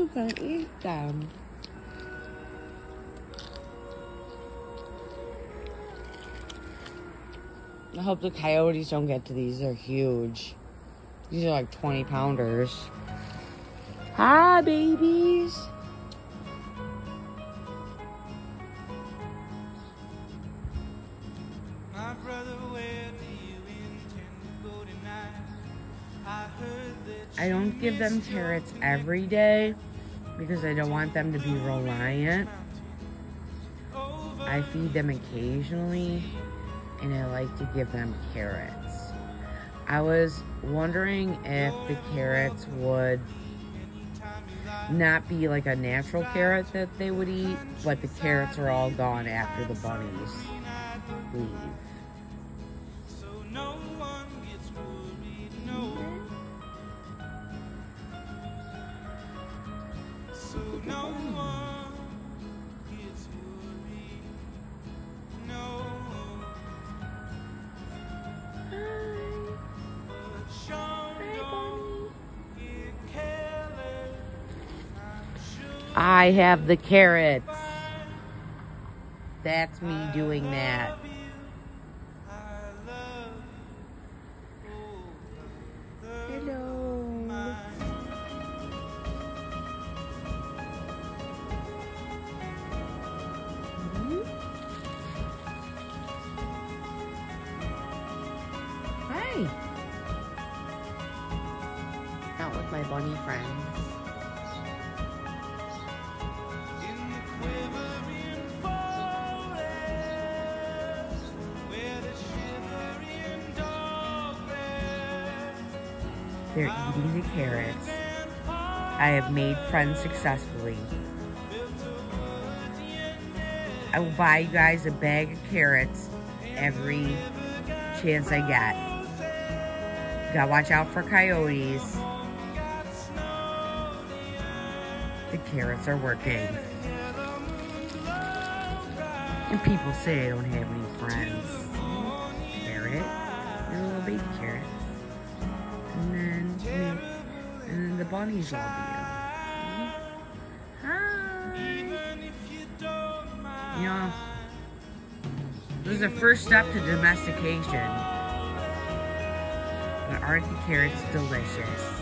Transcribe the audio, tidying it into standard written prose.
you can eat them. I hope the coyotes don't get to these. They're huge. These are like 20-pounders. Hi, babies. My brother, where do you intend to go tonight? I heard that I don't give them carrots every day because I don't want them to be reliant. I feed them occasionally, and I like to give them carrots. I was wondering if the carrots would not be like a natural carrot that they would eat, but the carrots are all gone after the bunnies leave. so no one gets worried, no. So no one gets worried, no. But Sean don't get careless. I'm sure I have the carrots. That's me doing that. I love you. Oh, Hello. Hi. Out with my bunny friends. in the quivering forest, where the shivering dog rests. They're eating the carrots. I have made friends successfully. I will buy you guys a bag of carrots every chance I get. Gotta watch out for coyotes. The carrots are working. And people say I don't have any friends. Carrot, your little baby carrots. And then me, and then the bunnies love you. Hi. You know, this is the first step to domestication. But aren't the carrots delicious?